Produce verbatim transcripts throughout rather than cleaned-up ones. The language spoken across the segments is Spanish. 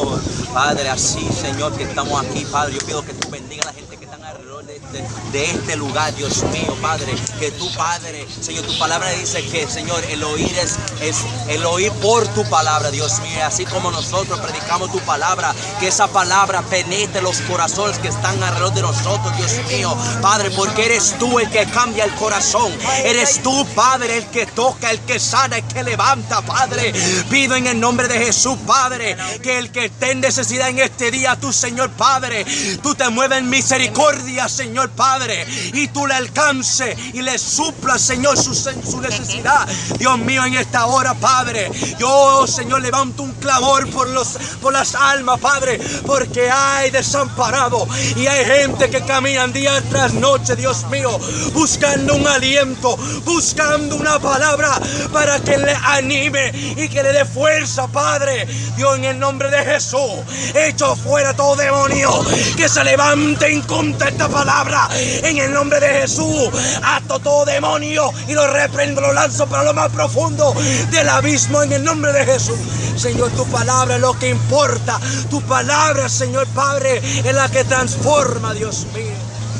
Señor. Padre, así, Señor, que estamos aquí, Padre, yo pido que tú bendiga a la gente que está alrededor de este, de este lugar, Dios mío, Padre. Que tú, Padre, Señor, tu palabra dice que, Señor, el oír es, es el oír por tu palabra, Dios mío. Así como nosotros predicamos tu palabra, que esa palabra penetre los corazones que están alrededor de nosotros, Dios mío, Padre, porque eres tú el que cambia el corazón. Eres tú, Padre, el que toca, el que sana, el que levanta, Padre. Pido en el nombre de Jesús, Padre, que el que esté en necesidad en este día, tú, Señor, Padre, tú te mueves en misericordia, Señor, Padre, y tú le alcances y le suplas, Señor, su, su necesidad. Dios mío, en esta hora, Padre, yo, Señor, levanto un clamor por, los, por las almas, Padre, porque hay desamparado y hay gente que caminan día tras noche, Dios mío, buscando un aliento, buscando una palabra para que le anime y que le dé fuerza, Padre. Dios, en el nombre de Jesús, echo fuera todo demonio que se levante en contra de esta palabra. En el nombre de Jesús, ato todo demonio y lo reprendo, lo lanzo para lo más profundo del abismo en el nombre de Jesús. Señor, tu palabra es lo que importa. Tu palabra, Señor Padre, es la que transforma, Dios mío.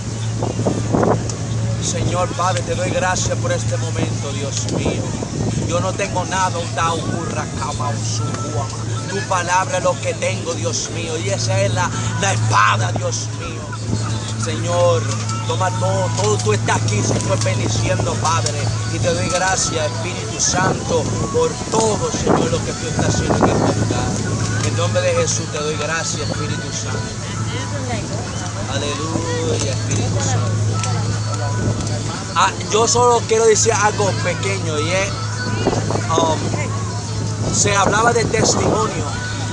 Señor Padre, te doy gracias por este momento, Dios mío. Yo no tengo nada, tu palabra es lo que tengo, Dios mío, y esa es la, la espada, Dios mío. Señor, toma todo, todo tú estás aquí, Señor, bendiciendo, Padre, y te doy gracias, Espíritu Santo, por todo, Señor, lo que tú estás haciendo en este lugar. En nombre de Jesús te doy gracias, Espíritu Santo. Aleluya, Espíritu Santo. Ah, yo solo quiero decir algo pequeño, y es, um, se hablaba de testimonio,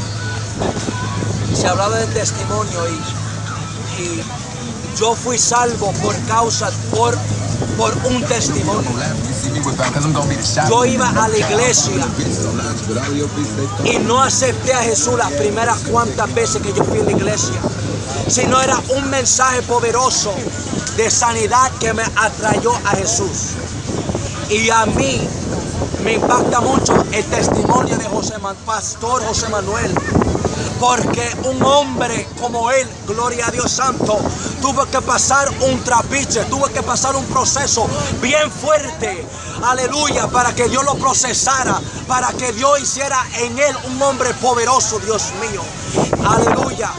se hablaba de testimonio, y, y yo fui salvo por causa, por, por un testimonio. Yo iba a la iglesia y no acepté a Jesús las primeras cuantas veces que yo fui a la iglesia, sino era un mensaje poderoso de sanidad que me atrayó a Jesús. Y a mí me impacta mucho el testimonio de José, Pastor José Manuel, porque un hombre como él, gloria a Dios santo, tuvo que pasar un trapiche, tuvo que pasar un proceso bien fuerte, aleluya, para que Dios lo procesara, para que Dios hiciera en él un hombre poderoso, Dios mío, aleluya.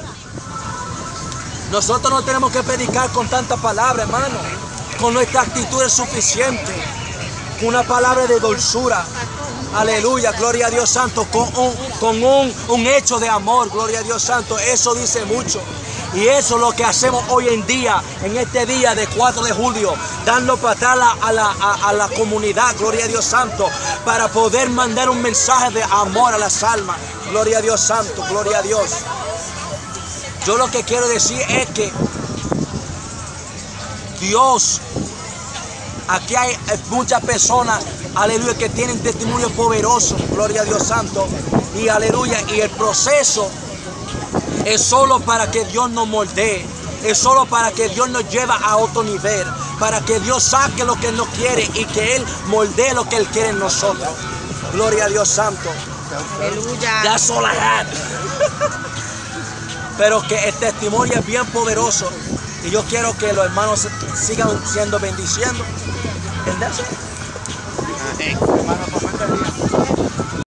Nosotros no tenemos que predicar con tanta palabra, hermano. Con nuestra actitud es suficiente. Con una palabra de dulzura. Aleluya, gloria a Dios santo. Con un, con un, un hecho de amor, gloria a Dios santo. Eso dice mucho. Y eso es lo que hacemos hoy en día, en este día de cuatro de julio, dando para atrás a la, a, a la comunidad, gloria a Dios santo, para poder mandar un mensaje de amor a las almas. Gloria a Dios santo, gloria a Dios. Yo lo que quiero decir es que Dios, aquí hay muchas personas, aleluya, que tienen testimonio poderoso, gloria a Dios santo, y aleluya, y el proceso es solo para que Dios nos moldee, es solo para que Dios nos lleve a otro nivel, para que Dios saque lo que Él no quiere y que Él moldee lo que Él quiere en nosotros. Gloria a Dios santo. Aleluya. That's all I had. Pero que el testimonio es bien poderoso y yo quiero que los hermanos sigan siendo bendiciendo. ¿Entendés? Hermano, comenta el día.